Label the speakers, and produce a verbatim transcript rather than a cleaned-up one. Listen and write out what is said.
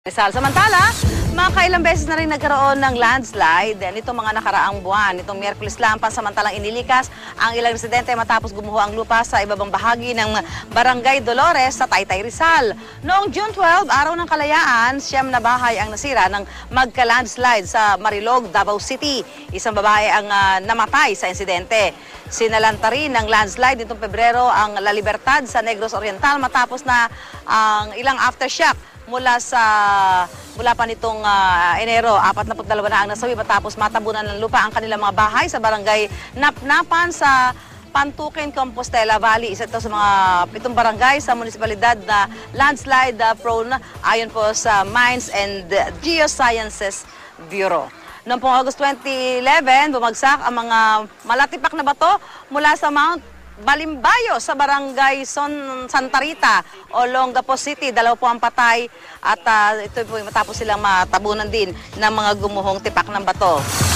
Speaker 1: Rizal. Samantala, makailang beses na rin nagkaroon ng landslide nitong mga nakaraang buwan. Itong Miyerkules lang, pansamantalang inilikas ang ilang residente matapos gumuho ang lupa sa ibabang bahagi ng Barangay Dolores sa Taytay, Rizal. Noong June twelve, araw ng kalayaan, siyam na bahay ang nasira ng magka-landslide sa Marilog, Davao City. Isang babae ang uh, namatay sa insidente. Sinalanta rin ng landslide nitong Pebrero ang La Libertad sa Negros Oriental matapos na ang ilang aftershock mula sa mula pa nitong uh, Enero, apat na dalawa na ang nasawi matapos matabunan ng lupa ang kanilang mga bahay sa barangay Napnapan sa Pantukin, Compostela Valley. Isa ito sa mga pitong barangay sa munisipalidad na landslide uh, prone ayon po sa Mines and Geosciences Bureau. Noong pong August twenty eleven, bumagsak ang mga malatipak na bato mula sa Mount Balimbayo sa Barangay Son Santa Rita, Olongapo City. Dalawa po ang patay at uh, ito po matapos silang matabunan din ng mga gumuhong tipak ng bato.